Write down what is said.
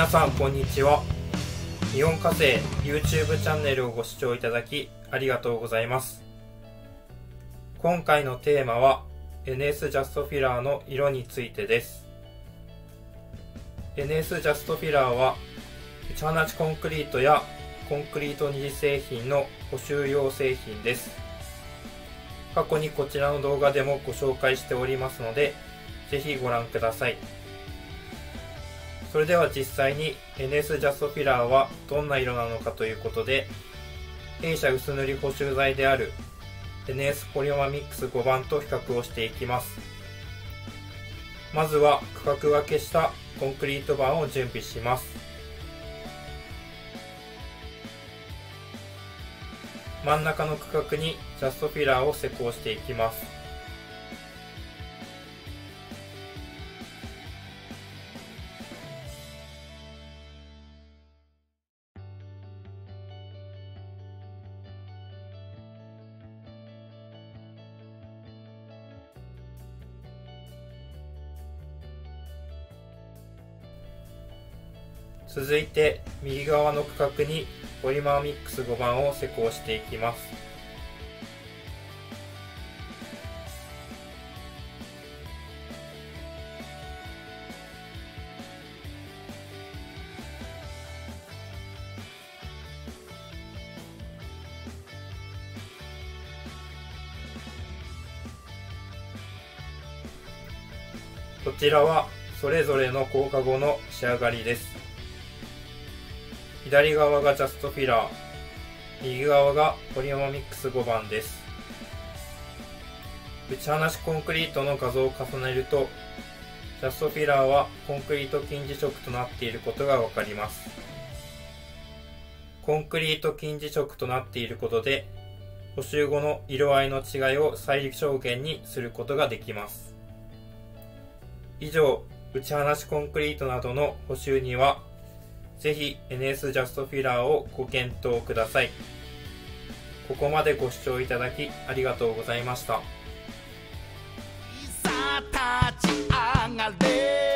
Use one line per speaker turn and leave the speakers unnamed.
皆さんこんにちは。イオン火星 YouTube チャンネルをご視聴いただきありがとうございます。今回のテーマは NS ジャストフィラーの色についてです。NS ジャストフィラーは内放ちコンクリートやコンクリート二次製品の補修用製品です。過去にこちらの動画でもご紹介しておりますので、ぜひご覧ください。それでは実際に NS ジャストフィラーはどんな色なのかということで、弊社薄塗り補修剤である NS ポリオマミックス5番と比較をしていきます。まずは区画分けしたコンクリート板を準備します。真ん中の区画にジャストフィラーを施工していきます。続いて右側の区画にポリマーミックス5番を施工していきます。こちらはそれぞれの降下後の仕上がりです。左側がジャストフィラー、右側がポリオマミックス5番です。内放しコンクリートの画像を重ねると、ジャストフィラーはコンクリート近似色となっていることがわかります。コンクリート近似色となっていることで、補修後の色合いの違いを最小限にすることができます。以上、内放しコンクリートなどの補修には、ぜひ NS ジャストフィラーをご検討ください。ここまでご視聴いただきありがとうございました。
さあ立ち上がれ